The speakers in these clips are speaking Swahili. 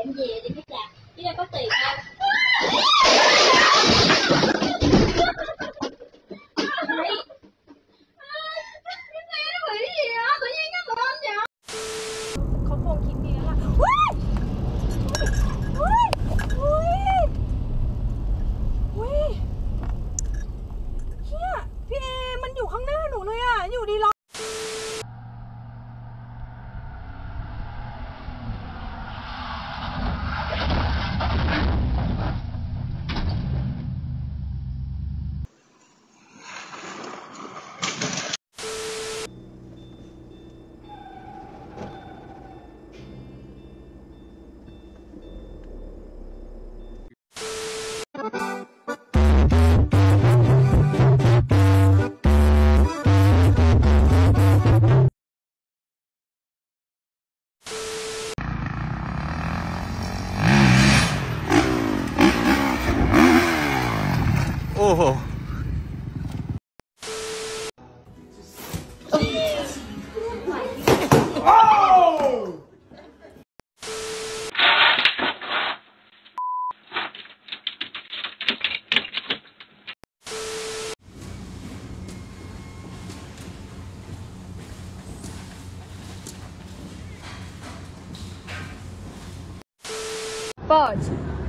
em về đi mấy chà, chứ đâu có tiền đâu. Cái xe nó bị gì vậy? Tự nhiên nó lên vậy? เขาคงคิดดีแล้วล่ะเฮ้ยเฮ้ยเฮ้ยเฮ้ยเฮียพี่เอมันอยู่ข้างหน้าหนูเลยอ่ะอยู่ดีล้อโอ้โห Pode.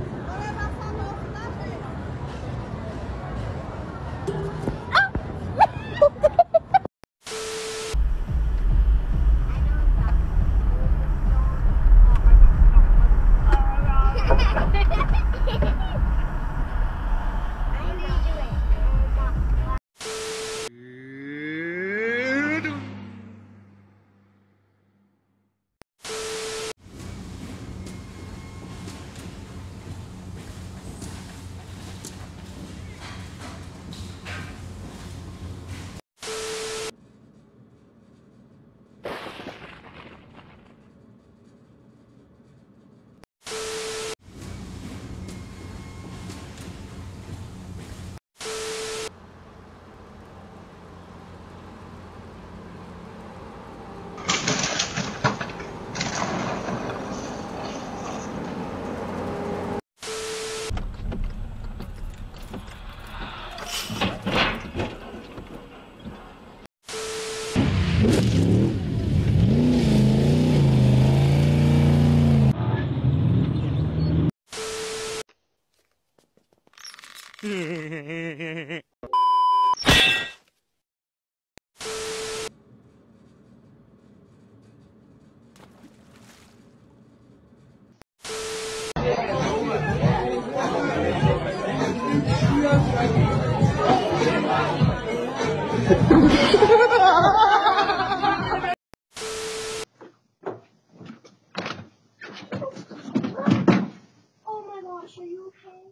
Oh my gosh, are you okay?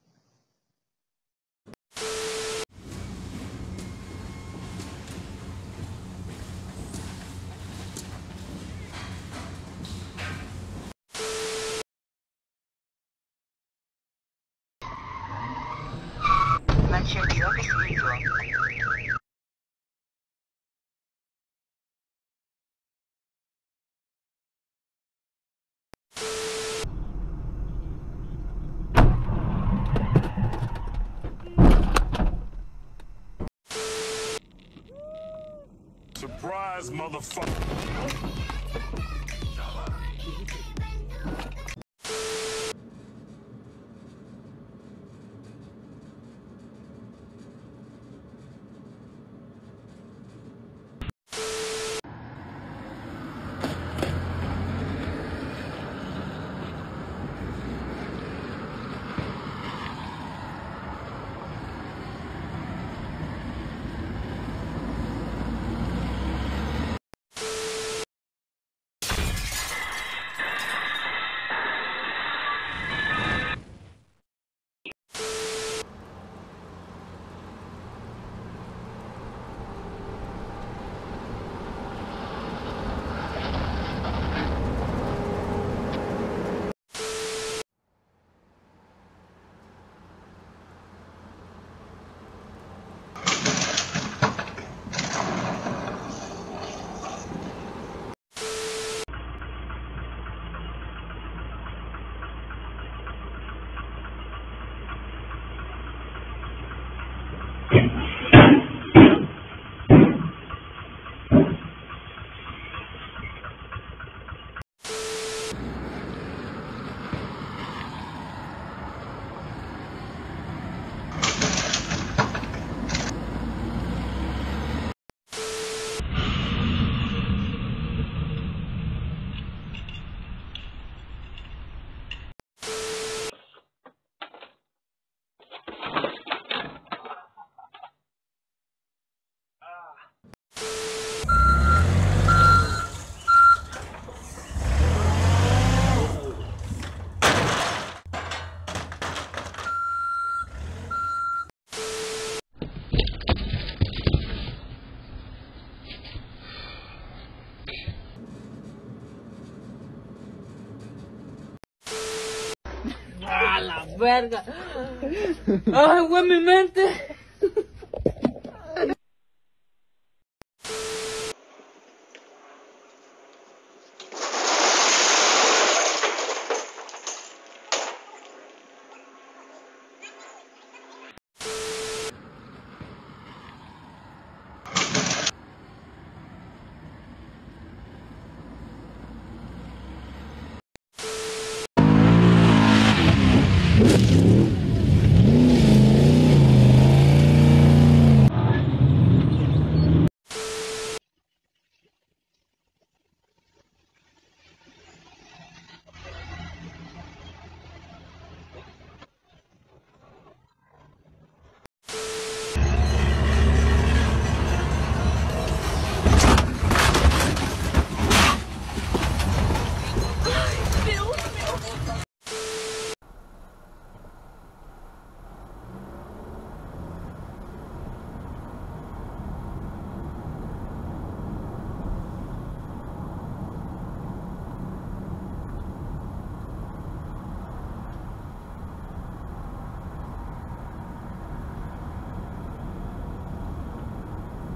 Начальник видео. Surprise, motherfucker. ¡A la verga! ¡Ay, güey, mi mente!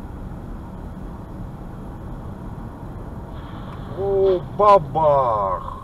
О, бабах!